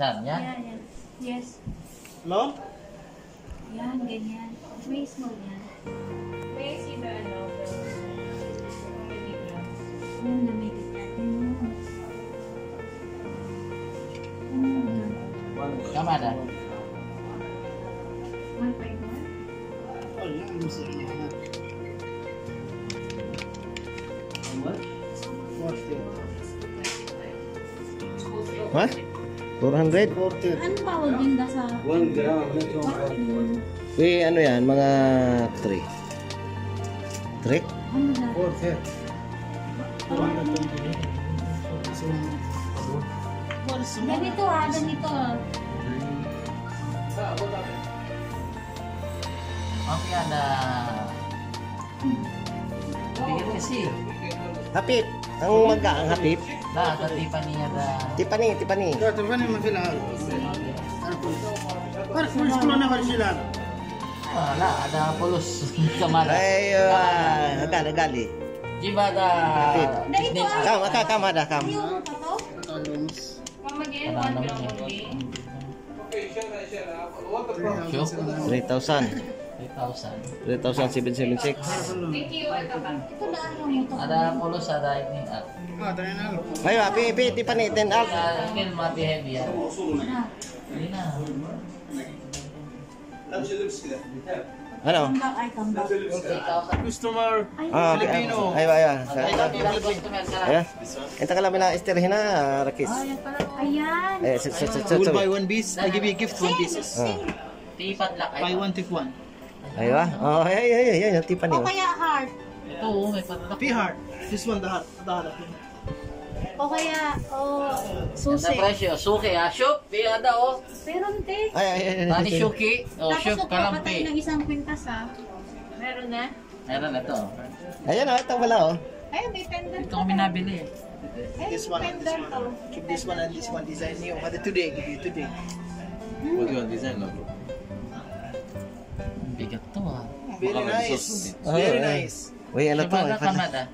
Saan? Yan? Yan, yan. Yes. Hello? Yan, ganyan. May small yan. May sino ano? Yan, namigit natin yun. Tama na. 1.1. Oh, yeah, I'm saying that. What? 40. What? 400? 40. Ano bawal din da sa... 1 gram. Eh, ano yan? Mga 3. 3? Ano da? 40. Ganito ah, ganito ah. Okay, ada. Bigyan kasi. Hapit. Ang ang hapit. Nah, katipan niya da. Tipani. لا تفهمني ما في العالم. فرق مش كلنا فرق العالم. Wala, ada polos. Kamada. Ay, agali. Gimana? Na ito ah. Kama dah. Yung pa to? Mamagyan, 1 gram only. 3,000. 3,000. 3,776. Thank you, welcome back. Ito na ano mo to? Ada polos, ada ini. ما ادري انا. Ayo, api, tipani, 10 out. Mungkin mati heavy ya. Ah, Ini nah. Ano? come back, I come back. 3,000. كستمر Ah, Filipino. Ayo. Ayan. Enta ka lang na istirhin na, Rakis. Ayan. Eh, You will buy one piece. I give you a gift, one pieces. Tipat lak. Buy one, take one. Ayo ah. Oh, ay, tipani. O kaya heart. Ito, may patlak. P heart. This one, the heart. The heart. O kaya, Ganda susi. presyo. Suki ha. Shop. Di ada oh. Pero hindi. Ay. Tani Shuki. Oh, Tapos shop magpapatay kalampi. ng isang kwintas ah. Meron na? Meron na to. Ayan oh, ito wala oh. Ayun, may pendant Ito kami nabili. Ayun, This one and this pendant one. to. Keep this one and this one design new. But today, give you today. What do you want design of? Bigat to ah. Very Baka may nice. sauce Very Oh, nice. Uy, ano to? Siya kamada.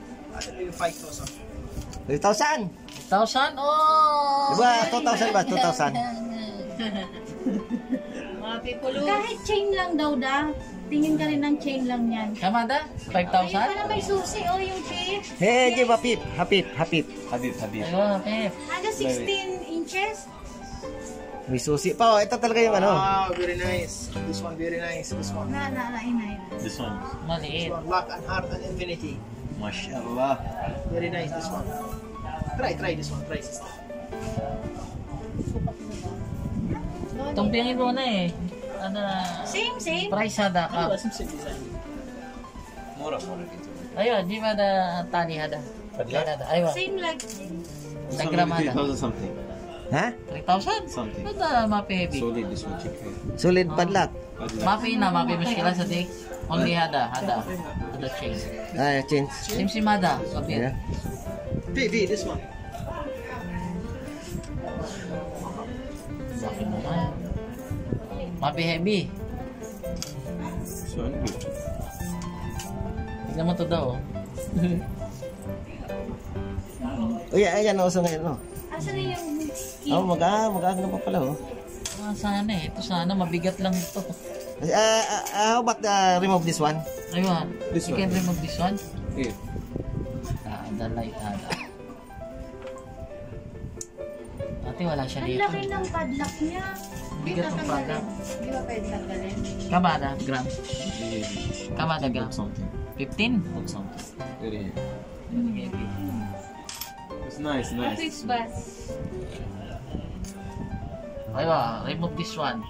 5,000. 3,000. 1,000? Oh! Diba, 2,000 ba? 2,000. Mga pipulo. Kahit chain lang daw da. Tingin ka rin ng chain lang yan. Kamada? Ayun pala 5,000? may susi o yung chain. Hey, di ba, Pip? Hapit. Habib. Ayun, Pep. Hanggang 16 inches. May susi pa oh. Ito talaga yung ano. Wow, very nice. This one, very nice. This one. Inay. This one. This Maliit. one, luck and heart and infinity. MashaAllah. Very nice, this one. Try this one. Try, sister. Tumpingin mo na eh. Ano na? Same. Price hada Ah, ka. same design. Mura gitu. Ayun, di ba da tani hada? Hada. Ayun. Same like Nagram hada. 3,000 something. Ha? 3,000? Something. Ito na mapi heavy. Solid, this one cheap. Solid padlock. Mapi muskila sa dik. Only hada. Hada chain. Ay, change. Sim hada. Sabi. Ayan. This one. Sabi mo na. Mapi heavy. So, ano good? Tignan mo to daw. Uy, ayan oh, so ngayon oh. asa na yung skin? Oh, mag-aag na pa pala oh. Ah, sana eh. Ito sana. Mabigat lang ito. How about remove this one? Ayun. This You one. can remove this one. Yeah. The light hada. Ate, wala siya Ang dito. laki ng padlock niya. Bigat ng padlock. Di ba pwede tanggalin? Kamada, gram. Really heavy. Kamada, gram. Not something. 15? Not something. Very heavy. Very heavy. It's nice. Office bus. Ayun, remove this one.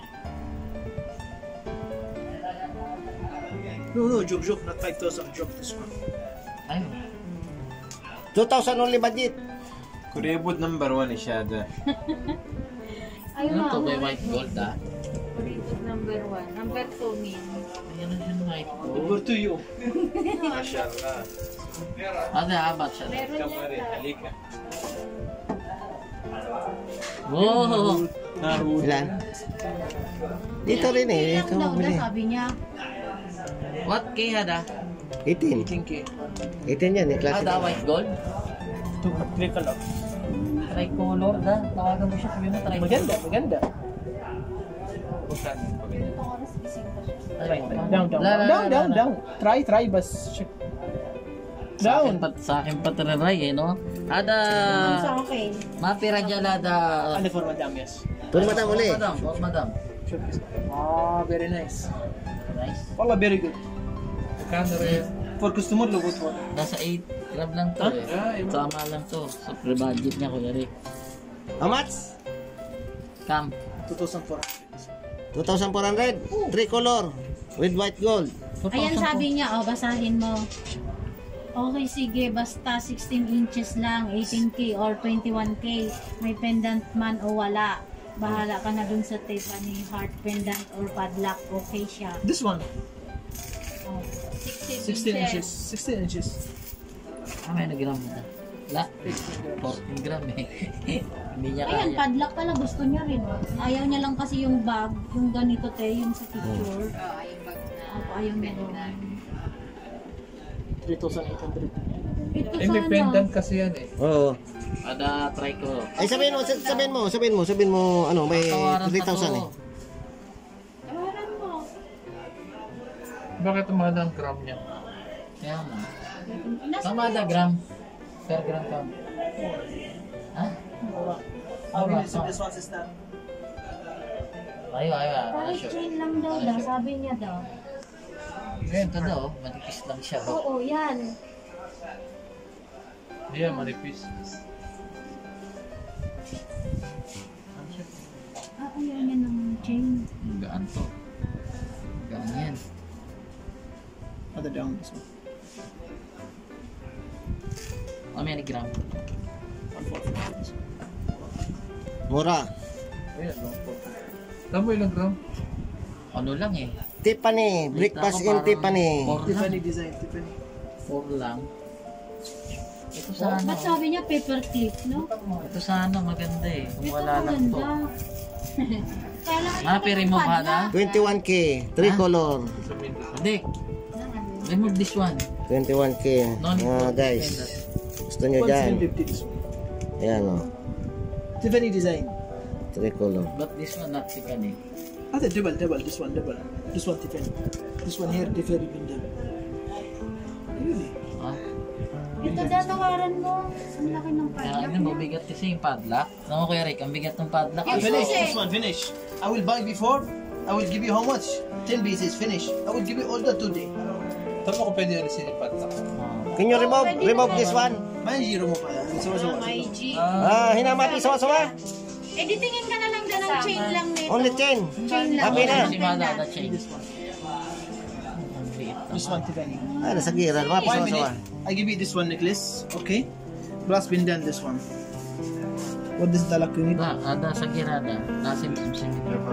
No, joke. Not 5,000. Joke this one. Ayun. 2,000 only budget. Kuribut number 1 isyada. Ayun Ano na. to, may white gold ah? Kuripot number 1. Number 2 min. Ayan na yung white gold. Over to you. MashaAllah. Ano, habat siya. Meron yan Kamari, ta. halika. Wow! Ilan? Dito rin eh. Ito Ilang daw bili. sabi niya. What key hada? 18. 18 yan eh. Classic. Hada white gold? 3 color. tricolor da. Tawagan mo siya, sabi mo tricolor. Maganda, maganda. Try, try. Down, down, down, down. Try, bas. Check. Down. Sa akin pa tararay eh, no? Ada, Sa akin. mapira dyan ada. Ano for madam, yes. Tuloy madam uli. Madam. Sure, please. Ah, very nice. Nice. Wallah, very good. For customer, look what for. Nasa 8 gram lang to eh. Tama lang to. Sa pre-budget niya, Kuya Rick. How much? Cam. 2,400. 2,400. Tricolor. With white gold. Ayan sabi niya, basahin mo. Okay, sige, basta 16 inches lang, 18K or 21K. May pendant man o wala. Bahala ka na dun sa Tiffany heart pendant or padlock. Okay siya. This one, Oh. 16 inches. 16 inches. May gram na. La. 14 gram eh. Hindi niya Ayan, kaya. padlock pala gusto niya rin. Ayaw niya lang kasi yung bag, yung ganito yung sa picture. yung bag na. Opo, ayaw niya doon. 3,800. Ito Independent sana. kasi yan eh. Oo. Ada tricolor. Ay, sabihin mo, ano, may Tawaran pa 3,000 eh. to. Tawaran mo. Bakit mahal ang gram niya? Kaya mo. Nasa Tama ada gram. Per gram cam. Ha? This one, sister. Ayo. Kahit chain lang daw, sabi niya daw. Ito daw, manipis lang siya. Oo, yan. Hindi yan, manipis. Ayaw niya ng chain. Gaan to. Gaan yan. Other down, this one. May gram. 1,400. Mura. Ayan, no? Tama mo ilang gram? Ano lang eh. Tiffany. Breakfast in Tiffany. 4 lang. Tiffany design, Tiffany. 4 lang. Ito sana. Ba't sabi niya paper clip, no? Ito sana maganda eh. Kung Ito wala lang to. maganda. Kaya lang Remove ha na? 21K. Tricolor. Hindi. Remove this one. 21K. No need for Guys. Gusto nyo dyan. 1,750 this one. Ayan o. Tiffany design. Tricolor. But this one not Tiffany. Other double, this one double. This one Tiffany. This one here Tiffany bindle. Really? Ah. Ito daw tawaran mo. Ang laki ng Kaya padlock ano, niya. mabigat kasi yung padlock. Alam mo Kuya Rick, ang bigat ng padlock. Yes, Finish, okay. this one, finish. I will buy before. I will give you how much? 10 pieces, finish. I will give you order today. Tama ko pwede ulit sinipat ako. Can you remove this one? May zero mo pa. May G. Hinamati sawa-sawa. Eh, di tingin ka na lang dyan ng chain lang nito. Only 10. Chain lang. Happy na. Si Mada, the chain. This one. Ang liit This one Tiffany. Nasa gira. Lumapis 1 sawa-sawa. minute. I give you this one necklace, okay? Plus bindle this one. What is the luck you need? Ada sa girada. Nasim-sim-sim.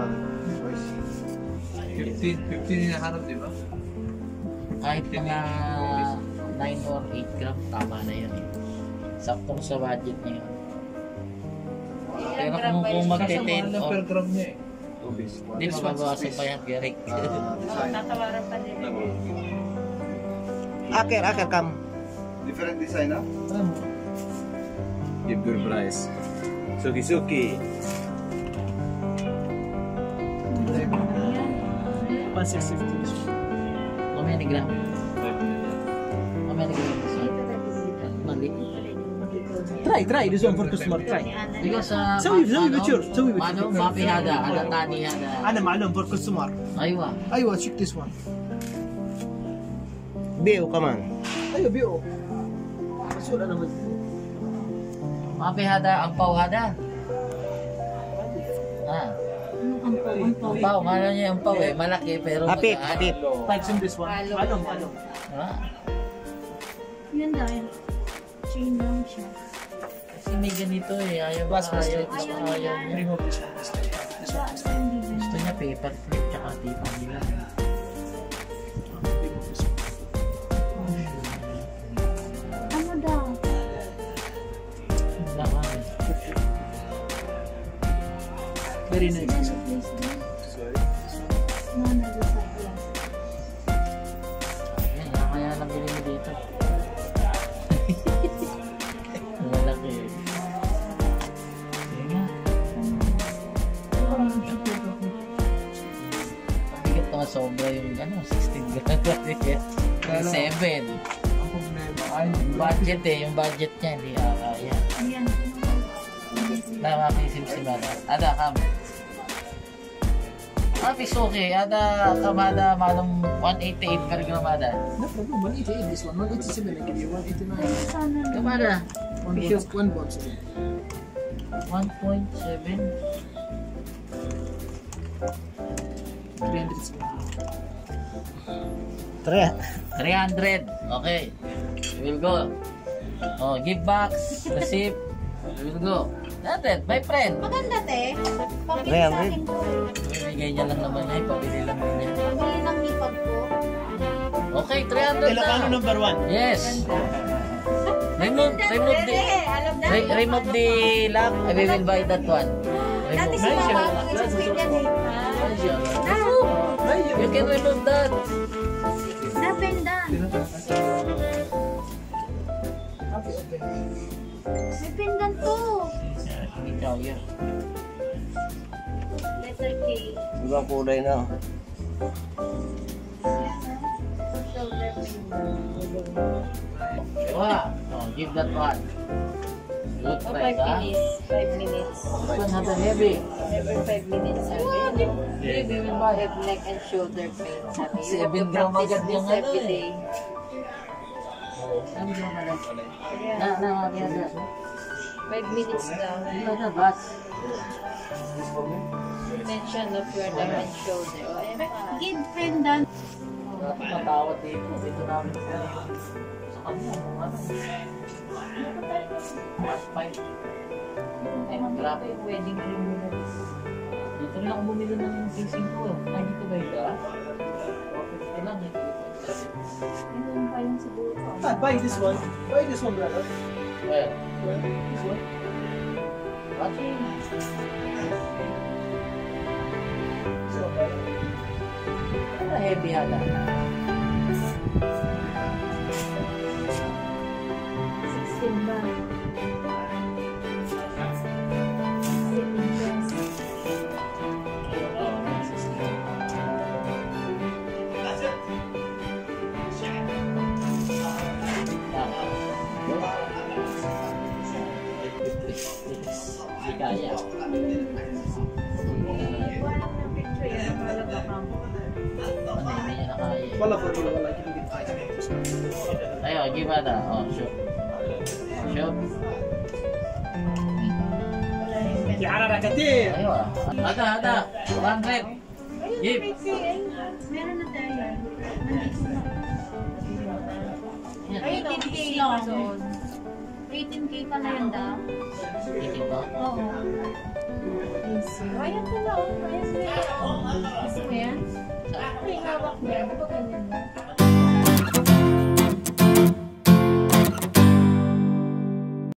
15 hinahanap, di ba? Kahit mga 9 or 8 gram, tama na yan eh. Saktong sa budget niya yun. Pero kung mag-10 Mahal na per or gram niya eh. hindi mababawasan pa yan, Gerek. Tatawaran pa nila. Aker, kam. Different design, huh? Give good price. Suki. 1,650 this one. How many gram? How many gram is one? Mali. Try this one for customer. Try. Because سوي بتشور سوي Mano, mapi hada, ada tani hada. أنا معلوم for customer. Aywa. أيوة check this one. Bill, come on. أيوة بيو. مسؤول أنا من. Mapi hada, ampaw hada. Ah, ampaw, mana niya ampaw eh, malaki pero Apip. Types in this one. Malum. Ah, Yan dahil. Chain lang siya. kasi may ganito eh, ayaw Plus ayaw, this ayaw, one. ayaw niya. Remove this one. This one. Gusto niya paper clip tsaka tipa nila. Remove this one. Ano daw? Laman. Very nice. This one. No, nag-decide lang. Yan, kaya nabili mo dito. Malaki. dalawa yung 16 gram. 7. Ang problema ay Budget yung budget niya, hindi kaya. Ayan. Namakisim si Mada. Ada kam. Pisuki, ada kamada malum 188 per gramada. No problem, 188 this one, 187 I give you, 189. Sana lang. Kamada? 1 box again. 1.7. 300 300. Okay. We will go. Oh, give box, receipt. We will go. Natin, my friend. Maganda, te. Pambili Ayan, sa akin ko. Bibigay niya lang naman niya, pabili lang niya. Pambili ng hipag ko. Okay, 300 Ilocano na. number 1. Yes. Remove the lock. I will buy that one. Dati si Remove. Mama, mag-explain yan eh. You can remove that. Napendan. May pendan to. Ikaw yun. Letter K. Ibang kulay na. Shoulder pendan. Wow. Oh, give that one. Good price, ha? 5 minutes. This one have a heavy. Every 5 minutes, sabi. Yeah, we will buy. Have neck and shoulder pain, sabi. 7 gram agad yung ano Every eh. day. Sabi ko agad. Agad. 5 minutes daw. Agad, bas. Mention of your neck and shoulder. O, ayan pa. Give pendan. Matawad dito. Dito namin sa kanya. Ano? Mas 5. Ay, grabe yung wedding ring nila. Dito rin ako bumili ng casing ko. Ay, dito ba ito? 450 lang. Yun pa yung siguro. Buy this one. Buy this one, brother. Well, This one. what? Ano heavy hata? 16 ba? Hindi kaya. Ano, hindi niya na kaya. Wala po, wala. You can get 5. Ayo, gimana? Oh, shoot. Shoot. Yara na katir! Ayo ah. Ada. 100. Give. Meron na tayo. Nandito na. Yan. 18K lang. 18K pa na yun daw. Ito ba? Oo. Ayan pala. Ayan pala.